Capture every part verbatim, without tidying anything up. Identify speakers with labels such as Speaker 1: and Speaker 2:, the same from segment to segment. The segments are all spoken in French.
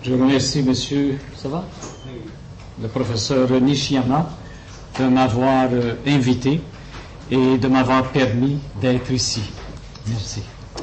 Speaker 1: Je remercie monsieur, ça va? Le professeur Nishiyama de m'avoir euh, invité et de m'avoir permis d'être ici. Merci.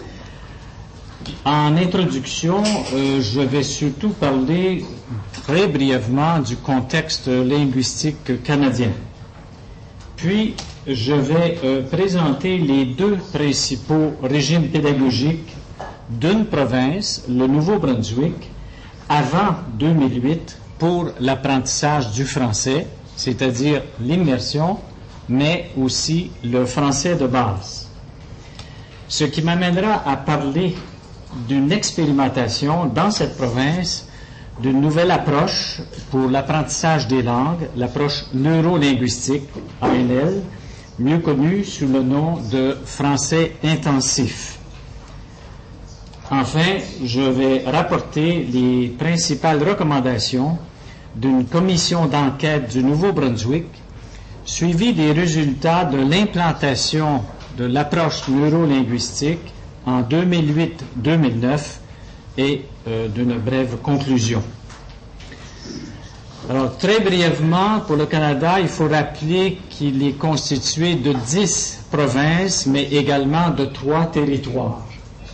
Speaker 1: En introduction, euh, je vais surtout parler très brièvement du contexte linguistique canadien. Puis, je vais euh, présenter les deux principaux régimes pédagogiques d'une province, le Nouveau-Brunswick, avant deux mille huit, pour l'apprentissage du français, c'est-à-dire l'immersion, mais aussi le français de base. Ce qui m'amènera à parler d'une expérimentation dans cette province, d'une nouvelle approche pour l'apprentissage des langues, l'approche neurolinguistique, A N L, mieux connue sous le nom de français intensif. Enfin, je vais rapporter les principales recommandations d'une commission d'enquête du Nouveau-Brunswick, suivie des résultats de l'implantation de l'approche neurolinguistique en deux mille huit deux mille neuf et euh, d'une brève conclusion. Alors, très brièvement, pour le Canada, il faut rappeler qu'il est constitué de dix provinces, mais également de trois territoires.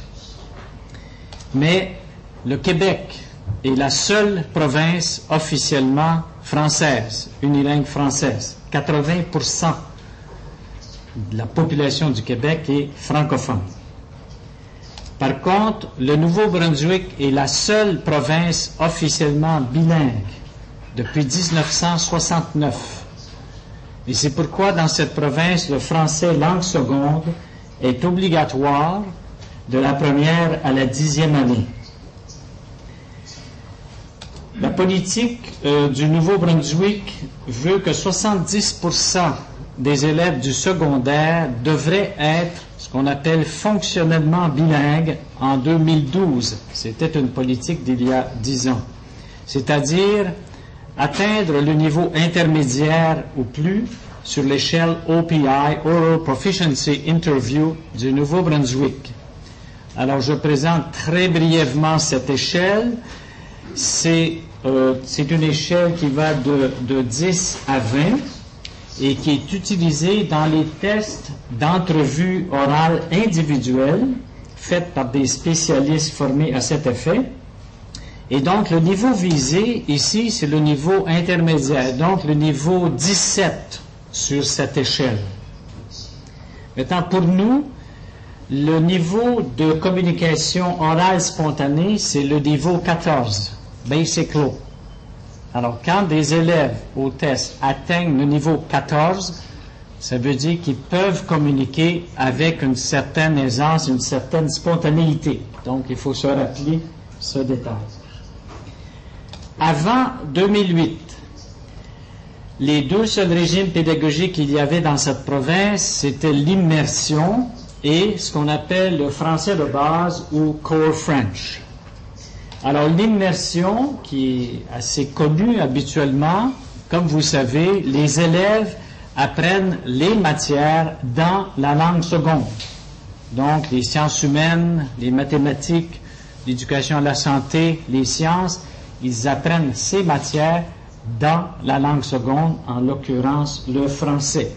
Speaker 1: Mais le Québec est la seule province officiellement française, unilingue française. quatre-vingts pour cent de la population du Québec est francophone. Par contre, le Nouveau-Brunswick est la seule province officiellement bilingue depuis dix-neuf cent soixante-neuf. Et c'est pourquoi dans cette province, le français langue seconde est obligatoire de la première à la dixième année. La politique euh, du Nouveau-Brunswick veut que soixante-dix pour cent des élèves du secondaire devraient être ce qu'on appelle fonctionnellement bilingues en deux mille douze. C'était une politique d'il y a dix ans. C'est-à-dire atteindre le niveau intermédiaire ou plus sur l'échelle O P I, Oral Proficiency Interview du Nouveau-Brunswick. Alors, je présente très brièvement cette échelle. C'est euh, c'est une échelle qui va de, de dix à vingt et qui est utilisée dans les tests d'entrevue orale individuelle faits par des spécialistes formés à cet effet. Et donc, le niveau visé ici, c'est le niveau intermédiaire, donc le niveau dix-sept sur cette échelle. Maintenant, pour nous, le niveau de communication orale spontanée, c'est le niveau quatorze, Basic Low. Alors, quand des élèves au test atteignent le niveau quatorze, ça veut dire qu'ils peuvent communiquer avec une certaine aisance, une certaine spontanéité. Donc, il faut se rappeler ce détail. Avant deux mille huit, les deux seuls régimes pédagogiques qu'il y avait dans cette province, c'était l'immersion et ce qu'on appelle le français de base ou Core French. Alors, l'immersion, qui est assez connue habituellement, comme vous savez, les élèves apprennent les matières dans la langue seconde. Donc, les sciences humaines, les mathématiques, l'éducation à la santé, les sciences, ils apprennent ces matières dans la langue seconde, en l'occurrence le français.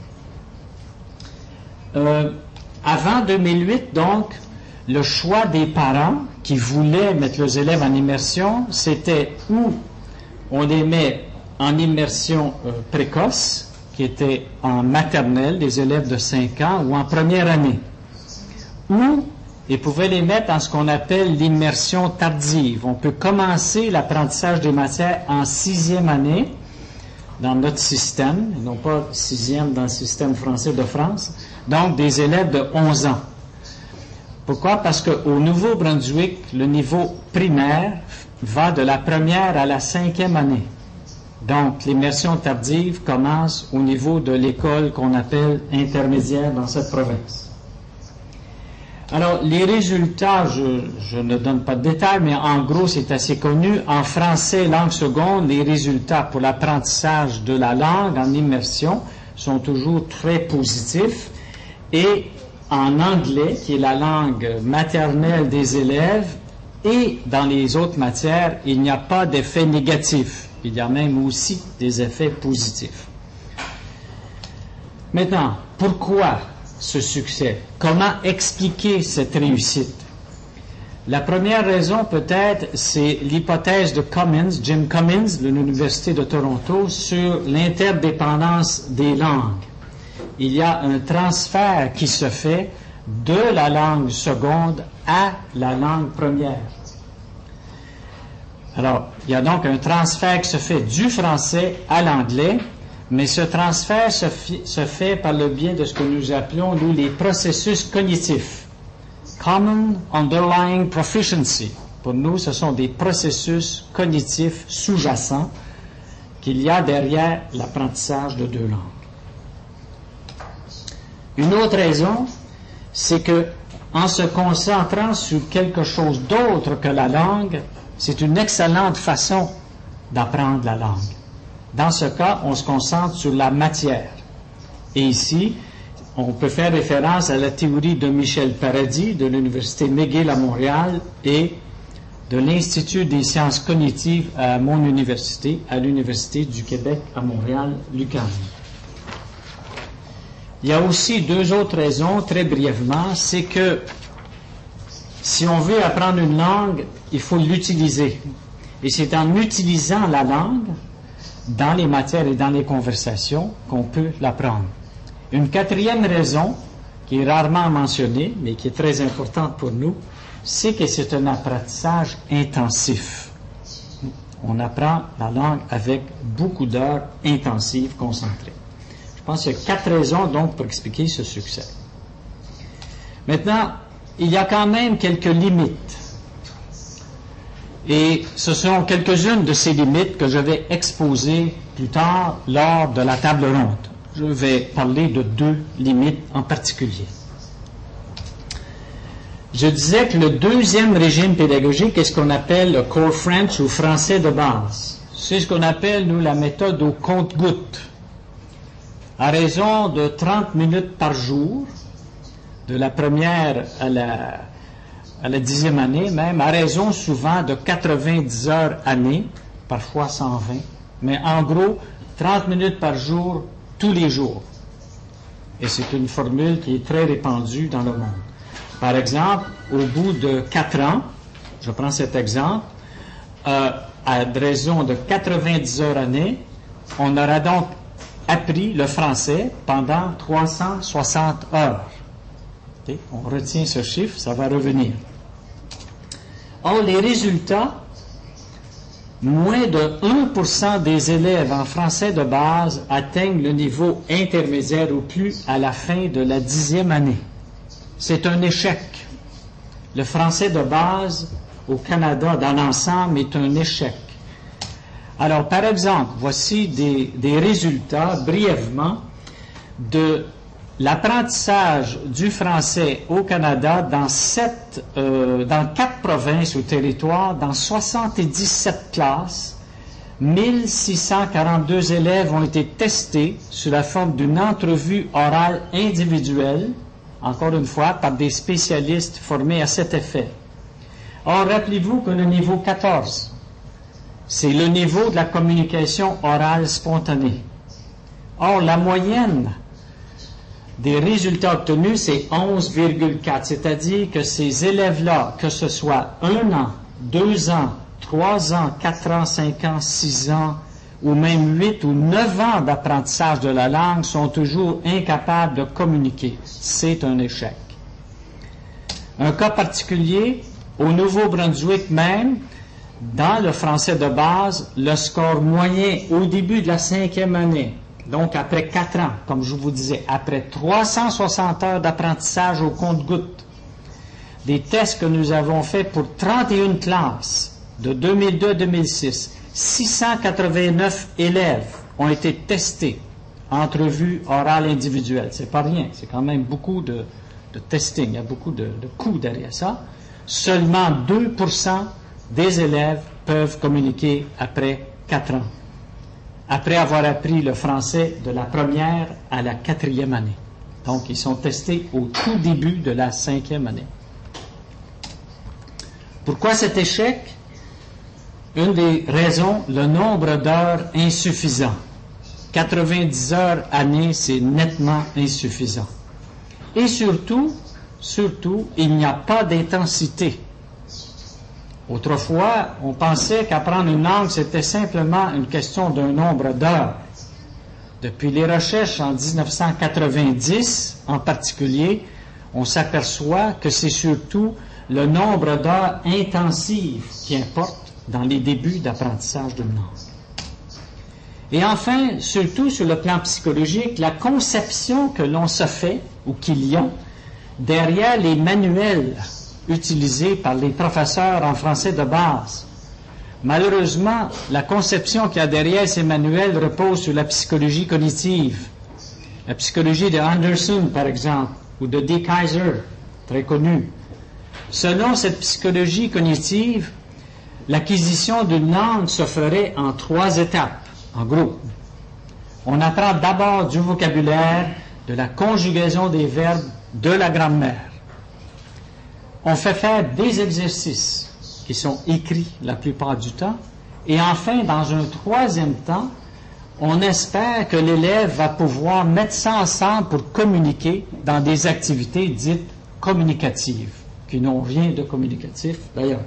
Speaker 1: Euh, avant deux mille huit, donc, le choix des parents qui voulaient mettre leurs élèves en immersion, c'était où on les met en immersion euh, précoce, qui était en maternelle, des élèves de cinq ans, ou en première année, ou ils pouvaient les mettre en ce qu'on appelle l'immersion tardive. On peut commencer l'apprentissage des matières en sixième année dans notre système, et non pas sixième dans le système français de France, donc des élèves de onze ans. Pourquoi? Parce qu'au Nouveau-Brunswick, le niveau primaire va de la première à la cinquième année. Donc, l'immersion tardive commence au niveau de l'école qu'on appelle intermédiaire dans cette province. Alors, les résultats, je, je ne donne pas de détails, mais en gros, c'est assez connu. En français, langue seconde, les résultats pour l'apprentissage de la langue en immersion sont toujours très positifs. Et en anglais, qui est la langue maternelle des élèves, et dans les autres matières, il n'y a pas d'effet négatif. Il y a même aussi des effets positifs. Maintenant, pourquoi ce succès? Comment expliquer cette réussite? La première raison, peut-être, c'est l'hypothèse de Cummins, Jim Cummins, de l'Université de Toronto, sur l'interdépendance des langues. Il y a un transfert qui se fait de la langue seconde à la langue première. Alors, il y a donc un transfert qui se fait du français à l'anglais, mais ce transfert se, se fait par le biais de ce que nous appelons, nous, les processus cognitifs. Common Underlying Proficiency. Pour nous, ce sont des processus cognitifs sous-jacents qu'il y a derrière l'apprentissage de deux langues. Une autre raison, c'est que en se concentrant sur quelque chose d'autre que la langue, c'est une excellente façon d'apprendre la langue. Dans ce cas, on se concentre sur la matière. Et ici, on peut faire référence à la théorie de Michel Paradis de l'Université McGill à Montréal et de l'Institut des sciences cognitives à mon université, à l'Université du Québec à Montréal, l'U Q A M. Il y a aussi deux autres raisons, très brièvement, c'est que si on veut apprendre une langue, il faut l'utiliser. Et c'est en utilisant la langue dans les matières et dans les conversations qu'on peut l'apprendre. Une quatrième raison, qui est rarement mentionnée, mais qui est très importante pour nous, c'est que c'est un apprentissage intensif. On apprend la langue avec beaucoup d'heures intensives, concentrées. Je pense qu'il y a quatre raisons, donc, pour expliquer ce succès. Maintenant, il y a quand même quelques limites. Et ce sont quelques-unes de ces limites que je vais exposer plus tard lors de la table ronde. Je vais parler de deux limites en particulier. Je disais que le deuxième régime pédagogique est ce qu'on appelle le Core French ou français de base. C'est ce qu'on appelle, nous, la méthode au compte-gouttes. À raison de trente minutes par jour, de la première à la, à la dixième année même, à raison souvent de quatre-vingt-dix heures année, parfois cent vingt, mais en gros, trente minutes par jour, tous les jours. Et c'est une formule qui est très répandue dans le monde. Par exemple, au bout de quatre ans, je prends cet exemple, euh, à raison de quatre-vingt-dix heures année, on aura donc appris le français pendant trois cent soixante heures. Okay? On retient ce chiffre, ça va revenir. Or, les résultats, moins de un pour cent des élèves en français de base atteignent le niveau intermédiaire ou plus à la fin de la dixième année. C'est un échec. Le français de base au Canada dans l'ensemble est un échec. Alors, par exemple, voici des, des résultats brièvement de l'apprentissage du français au Canada dans sept, euh, dans quatre provinces ou territoires, dans soixante-dix-sept classes. mille six cent quarante-deux élèves ont été testés sous la forme d'une entrevue orale individuelle, encore une fois, par des spécialistes formés à cet effet. Or, rappelez-vous que le niveau quatorze, c'est le niveau de la communication orale spontanée. Or, la moyenne des résultats obtenus, c'est onze virgule quatre, c'est-à-dire que ces élèves-là, que ce soit un an, deux ans, trois ans, quatre ans, cinq ans, six ans, ou même huit ou neuf ans d'apprentissage de la langue, sont toujours incapables de communiquer. C'est un échec. Un cas particulier, au Nouveau-Brunswick même, dans le français de base, le score moyen au début de la cinquième année, donc après quatre ans, comme je vous disais, après trois cent soixante heures d'apprentissage au compte-gouttes, des tests que nous avons faits pour trente et une classes de deux mille deux à deux mille six, six cent quatre-vingt-neuf élèves ont été testés, entrevue orale individuelle. C'est pas rien, c'est quand même beaucoup de, de testing, il y a beaucoup de, de coûts derrière ça. Seulement deux pour cent des élèves peuvent communiquer après quatre ans, après avoir appris le français de la première à la quatrième année. Donc, ils sont testés au tout début de la cinquième année. Pourquoi cet échec? Une des raisons, le nombre d'heures insuffisant. quatre-vingt-dix heures année, c'est nettement insuffisant. Et surtout, surtout, il n'y a pas d'intensité. Autrefois, on pensait qu'apprendre une langue, c'était simplement une question d'un nombre d'heures. Depuis les recherches en mille neuf cent quatre-vingt-dix, en particulier, on s'aperçoit que c'est surtout le nombre d'heures intensives qui importe dans les débuts d'apprentissage d'une langue. Et enfin, surtout sur le plan psychologique, la conception que l'on se fait, ou qu'il y a, derrière les manuels utilisés par les professeurs en français de base. Malheureusement, la conception qu'il y a derrière ces manuels repose sur la psychologie cognitive. La psychologie de Anderson, par exemple, ou de D. Kaiser, très connue. Selon cette psychologie cognitive, l'acquisition d'une langue se ferait en trois étapes, en gros. On apprend d'abord du vocabulaire, de la conjugaison des verbes, de la grammaire. On fait faire des exercices qui sont écrits la plupart du temps. Et enfin, dans un troisième temps, on espère que l'élève va pouvoir mettre ça ensemble pour communiquer dans des activités dites communicatives, qui n'ont rien de communicatif d'ailleurs.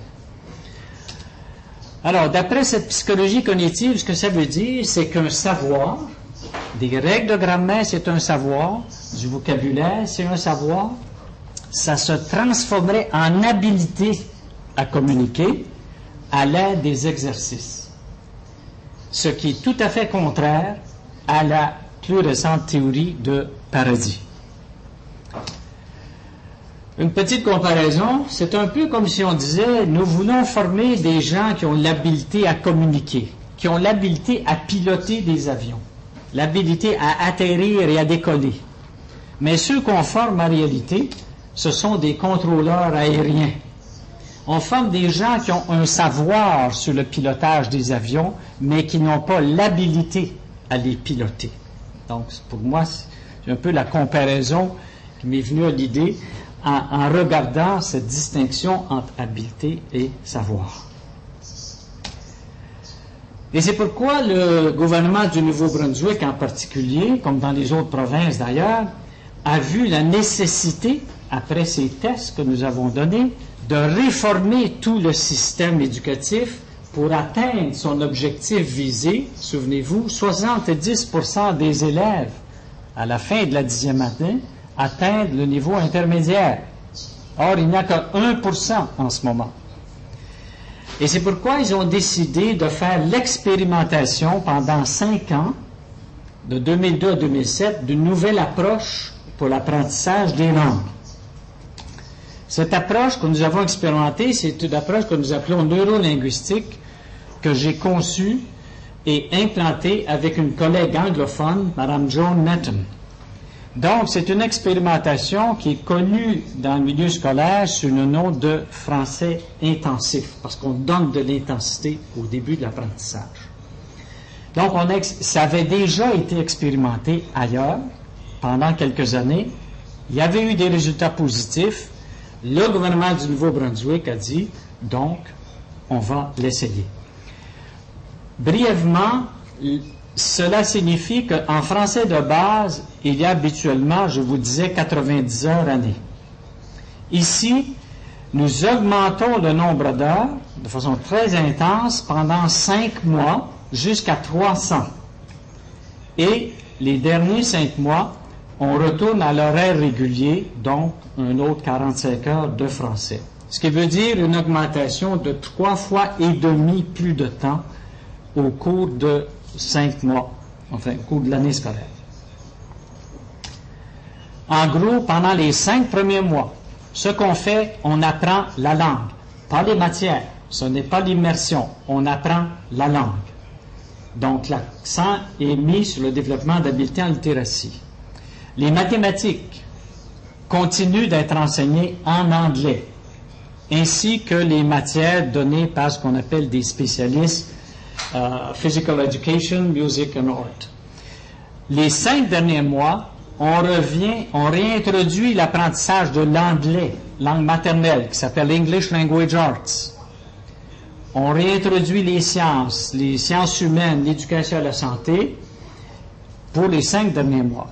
Speaker 1: Alors, d'après cette psychologie cognitive, ce que ça veut dire, c'est qu'un savoir, des règles de grammaire, c'est un savoir, du vocabulaire, c'est un savoir, ça se transformerait en habilité à communiquer à l'aide des exercices. Ce qui est tout à fait contraire à la plus récente théorie de Paradis. Une petite comparaison, c'est un peu comme si on disait, nous voulons former des gens qui ont l'habileté à communiquer, qui ont l'habileté à piloter des avions, l'habilité à atterrir et à décoller. Mais ceux qu'on forme en réalité, ce sont des contrôleurs aériens. On forme des gens qui ont un savoir sur le pilotage des avions, mais qui n'ont pas l'habilité à les piloter. Donc, pour moi, c'est un peu la comparaison qui m'est venue à l'idée en, en regardant cette distinction entre habileté et savoir. Et c'est pourquoi le gouvernement du Nouveau-Brunswick en particulier, comme dans les autres provinces d'ailleurs, a vu la nécessité, après ces tests que nous avons donnés, de réformer tout le système éducatif pour atteindre son objectif visé. Souvenez-vous, soixante-dix pour cent des élèves, à la fin de la dixième année, atteignent le niveau intermédiaire. Or, il n'y a que un pour cent en ce moment. Et c'est pourquoi ils ont décidé de faire l'expérimentation pendant cinq ans, de deux mille deux à deux mille sept, d'une nouvelle approche pour l'apprentissage des langues. Cette approche que nous avons expérimentée, c'est une approche que nous appelons neurolinguistique, que j'ai conçue et implantée avec une collègue anglophone, Mme Joan Netton. Donc, c'est une expérimentation qui est connue dans le milieu scolaire sous le nom de français intensif, parce qu'on donne de l'intensité au début de l'apprentissage. Donc, on ex- ça avait déjà été expérimenté ailleurs pendant quelques années. Il y avait eu des résultats positifs. Le gouvernement du Nouveau-Brunswick a dit, donc, on va l'essayer. Brièvement, cela signifie qu'en français de base, il y a habituellement, je vous disais, quatre-vingt-dix heures année. Ici, nous augmentons le nombre d'heures de façon très intense pendant cinq mois jusqu'à trois cents. Et les derniers cinq mois, on retourne à l'horaire régulier, donc un autre quarante-cinq heures de français. Ce qui veut dire une augmentation de trois fois et demi plus de temps au cours de cinq mois, enfin au cours de l'année scolaire. En gros, pendant les cinq premiers mois, ce qu'on fait, on apprend la langue, pas les matières, ce n'est pas l'immersion, on apprend la langue. Donc l'accent est mis sur le développement d'habiletés en littératie. Les mathématiques continuent d'être enseignées en anglais, ainsi que les matières données par ce qu'on appelle des spécialistes uh, Physical Education, Music and Art. Les cinq derniers mois, on revient, on réintroduit l'apprentissage de l'anglais, langue maternelle, qui s'appelle English Language Arts. On réintroduit les sciences, les sciences humaines, l'éducation et la santé pour les cinq derniers mois.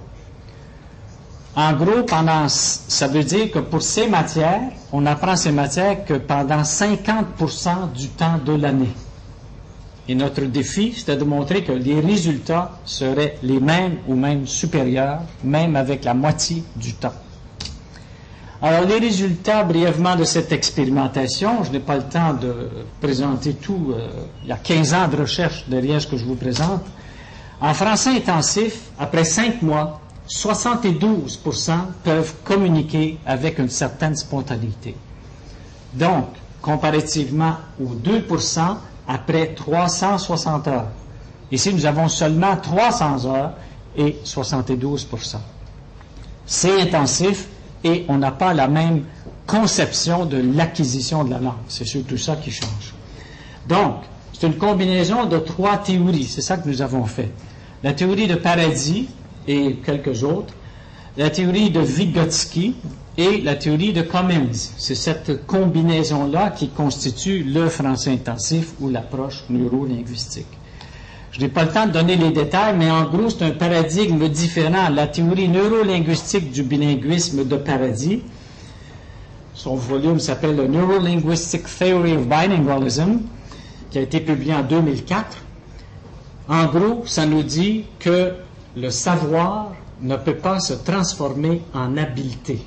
Speaker 1: En gros, pendant, ça veut dire que pour ces matières, on apprend ces matières que pendant cinquante pour cent du temps de l'année. Et notre défi, c'était de montrer que les résultats seraient les mêmes ou même supérieurs, même avec la moitié du temps. Alors, les résultats, brièvement, de cette expérimentation, je n'ai pas le temps de présenter tout, euh, il y a quinze ans de recherche derrière ce que je vous présente. En français intensif, après cinq mois, soixante-douze pour cent peuvent communiquer avec une certaine spontanéité. Donc, comparativement aux deux pour cent après trois cent soixante heures. Ici, nous avons seulement trois cents heures et soixante-douze pour cent. C'est intensif et on n'a pas la même conception de l'acquisition de la langue. C'est surtout ça qui change. Donc, c'est une combinaison de trois théories. C'est ça que nous avons fait. La théorie de Paradis et quelques autres, la théorie de Vygotsky et la théorie de Cummins. C'est cette combinaison-là qui constitue le français intensif ou l'approche neurolinguistique. Je n'ai pas le temps de donner les détails, mais en gros, c'est un paradigme différent. La théorie neurolinguistique du bilinguisme de Paradis, son volume s'appelle le Neurolinguistic Theory of Bilingualism, qui a été publié en deux mille quatre. En gros, ça nous dit que le savoir ne peut pas se transformer en habileté.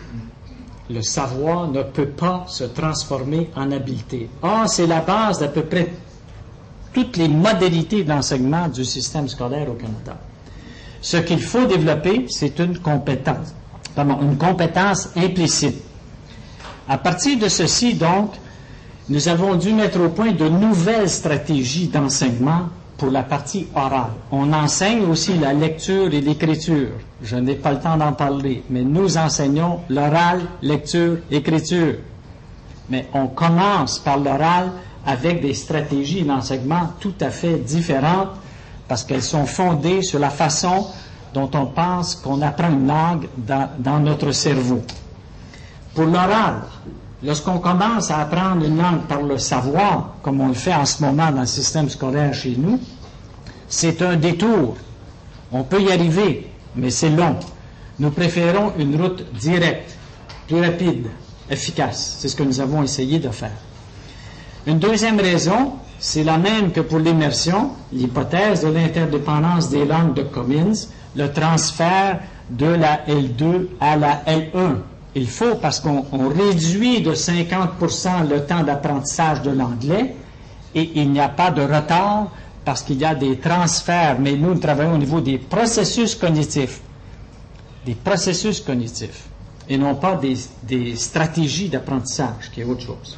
Speaker 1: Le savoir ne peut pas se transformer en habileté. Or, c'est la base d'à peu près toutes les modalités d'enseignement du système scolaire au Canada. Ce qu'il faut développer, c'est une compétence, pardon, une compétence implicite. À partir de ceci, donc, nous avons dû mettre au point de nouvelles stratégies d'enseignement pour la partie orale. On enseigne aussi la lecture et l'écriture. Je n'ai pas le temps d'en parler, mais nous enseignons l'oral, lecture, écriture. Mais on commence par l'oral avec des stratégies d'enseignement tout à fait différentes parce qu'elles sont fondées sur la façon dont on pense qu'on apprend une langue dans, dans notre cerveau. Pour l'oral, lorsqu'on commence à apprendre une langue par le savoir, comme on le fait en ce moment dans le système scolaire chez nous, c'est un détour. On peut y arriver, mais c'est long. Nous préférons une route directe, plus rapide, efficace. C'est ce que nous avons essayé de faire. Une deuxième raison, c'est la même que pour l'immersion, l'hypothèse de l'interdépendance des langues de Cummins, le transfert de la L deux à la L un. Il faut, parce qu'on on réduit de cinquante pour cent le temps d'apprentissage de l'anglais, et il n'y a pas de retard parce qu'il y a des transferts, mais nous, nous travaillons au niveau des processus cognitifs. Des processus cognitifs, et non pas des, des stratégies d'apprentissage, qui est autre chose.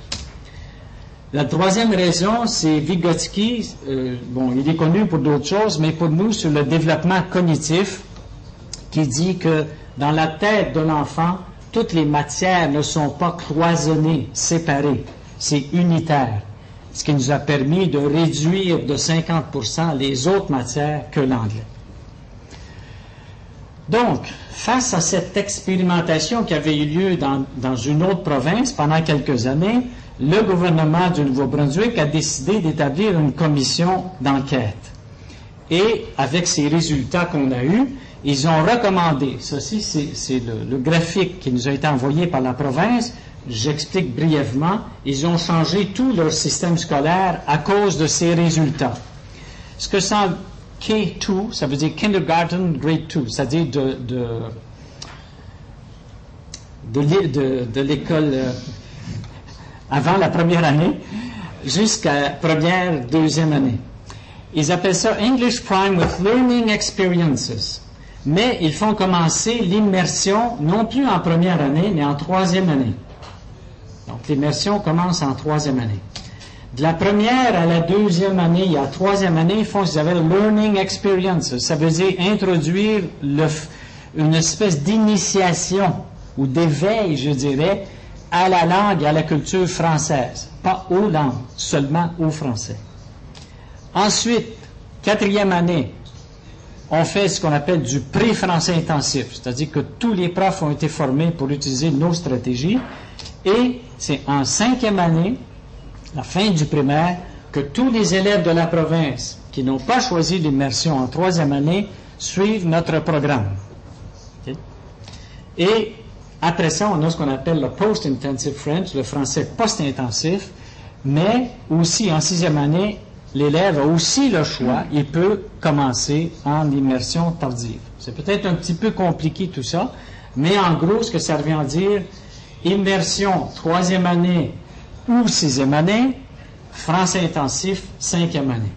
Speaker 1: La troisième raison, c'est Vygotsky. Euh, bon, il est connu pour d'autres choses, mais pour nous, sur le développement cognitif, qui dit que dans la tête de l'enfant, toutes les matières ne sont pas cloisonnées, séparées. C'est unitaire. Ce qui nous a permis de réduire de cinquante pour cent les autres matières que l'anglais. Donc, face à cette expérimentation qui avait eu lieu dans, dans une autre province pendant quelques années, le gouvernement du Nouveau-Brunswick a décidé d'établir une commission d'enquête. Et avec ces résultats qu'on a eus, ils ont recommandé, ceci c'est, c'est le, le graphique qui nous a été envoyé par la province, j'explique brièvement, ils ont changé tout leur système scolaire à cause de ces résultats. Ce que ça K deux, ça veut dire Kindergarten Grade deux, c'est-à-dire de, de, de, de, de l'école euh, avant la première année jusqu'à la première, deuxième année. Ils appellent ça English Prime with Learning Experiences. Mais ils font commencer l'immersion non plus en première année, mais en troisième année. Donc l'immersion commence en troisième année. De la première à la deuxième année, il y a la troisième année, ils font ce qu'ils appellent Learning Experiences. Ça veut dire introduire le, une espèce d'initiation ou d'éveil, je dirais, à la langue et à la culture française. Pas aux langues, seulement au français. Ensuite, quatrième année, on fait ce qu'on appelle du pré-français intensif, c'est-à-dire que tous les profs ont été formés pour utiliser nos stratégies, et c'est en cinquième année, la fin du primaire, que tous les élèves de la province qui n'ont pas choisi l'immersion en troisième année suivent notre programme. Okay? Et après ça, on a ce qu'on appelle le post-intensive French, le français post-intensif, mais aussi en sixième année, l'élève a aussi le choix, il peut commencer en immersion tardive. C'est peut-être un petit peu compliqué tout ça, mais en gros, ce que ça revient à dire, immersion troisième année ou sixième année, français intensif cinquième année.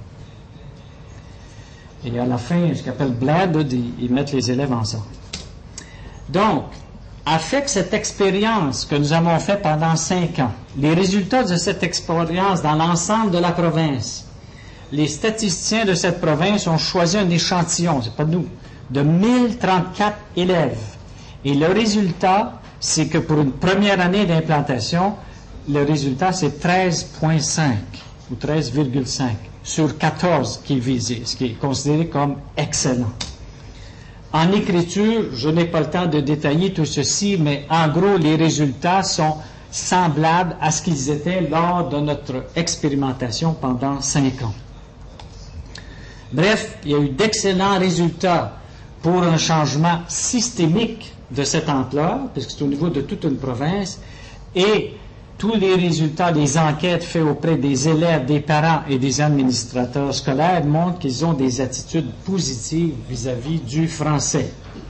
Speaker 1: Et à la fin, ce qu'on appelle bled, ils mettent les élèves ensemble. Donc, avec cette expérience que nous avons faite pendant cinq ans, les résultats de cette expérience dans l'ensemble de la province, les statisticiens de cette province ont choisi un échantillon, c'est pas nous, de mille trente-quatre élèves. Et le résultat, c'est que pour une première année d'implantation, le résultat, c'est treize virgule cinq ou treize virgule cinq sur quatorze qui est visé, ce qui est considéré comme excellent. En écriture, je n'ai pas le temps de détailler tout ceci, mais en gros, les résultats sont semblables à ce qu'ils étaient lors de notre expérimentation pendant cinq ans. Bref, il y a eu d'excellents résultats pour un changement systémique de cette ampleur, puisque c'est au niveau de toute une province, et tous les résultats des enquêtes faites auprès des élèves, des parents et des administrateurs scolaires montrent qu'ils ont des attitudes positives vis-à-vis du français.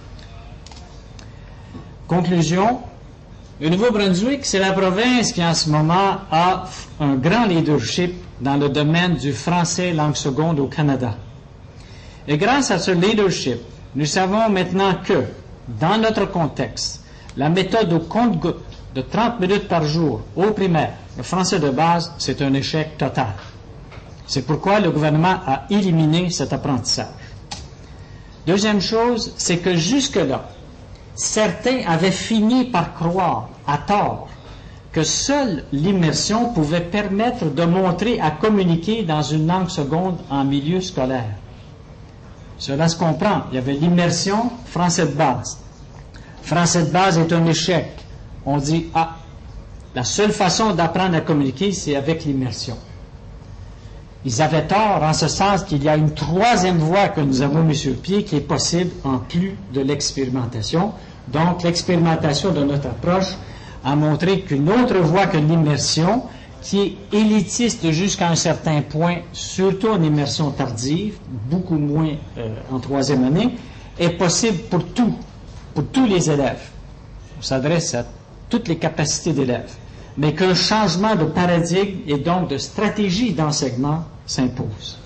Speaker 1: Conclusion, le Nouveau-Brunswick, c'est la province qui en ce moment a un grand leadership dans le domaine du français langue seconde au Canada. Et grâce à ce leadership, nous savons maintenant que, dans notre contexte, la méthode au compte-gouttes de trente minutes par jour au primaire, le français de base, c'est un échec total. C'est pourquoi le gouvernement a éliminé cet apprentissage. Deuxième chose, c'est que jusque-là, certains avaient fini par croire, à tort, que seule l'immersion pouvait permettre de montrer à communiquer dans une langue seconde en milieu scolaire. Cela se comprend. Il y avait l'immersion, français de base. Français de base est un échec. On dit, ah, la seule façon d'apprendre à communiquer, c'est avec l'immersion. Ils avaient tort en ce sens qu'il y a une troisième voie que nous avons mise sur le pied qui est possible en plus de l'expérimentation. Donc, l'expérimentation de notre approche a montré qu'une autre voie que l'immersion, qui est élitiste jusqu'à un certain point, surtout en immersion tardive, beaucoup moins euh, en troisième année, est possible pour tout, pour tous les élèves. On s'adresse à toutes les capacités d'élèves, mais qu'un changement de paradigme et donc de stratégie d'enseignement s'impose.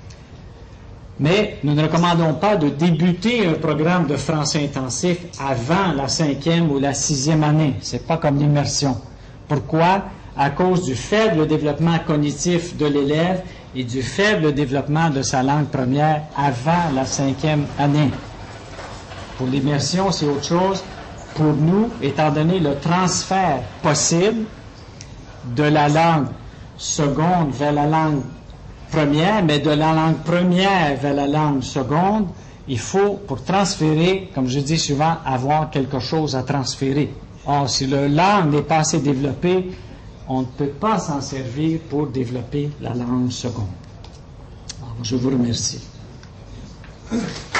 Speaker 1: Mais nous ne recommandons pas de débuter un programme de français intensif avant la cinquième ou la sixième année. C'est pas comme l'immersion. Pourquoi? À cause du faible développement cognitif de l'élève et du faible développement de sa langue première avant la cinquième année. Pour l'immersion, c'est autre chose. Pour nous, étant donné le transfert possible de la langue seconde vers la langue première, mais de la langue première vers la langue seconde, il faut, pour transférer, comme je dis souvent, avoir quelque chose à transférer. Or, si la langue n'est pas assez développée, on ne peut pas s'en servir pour développer la langue seconde. Alors, je vous remercie.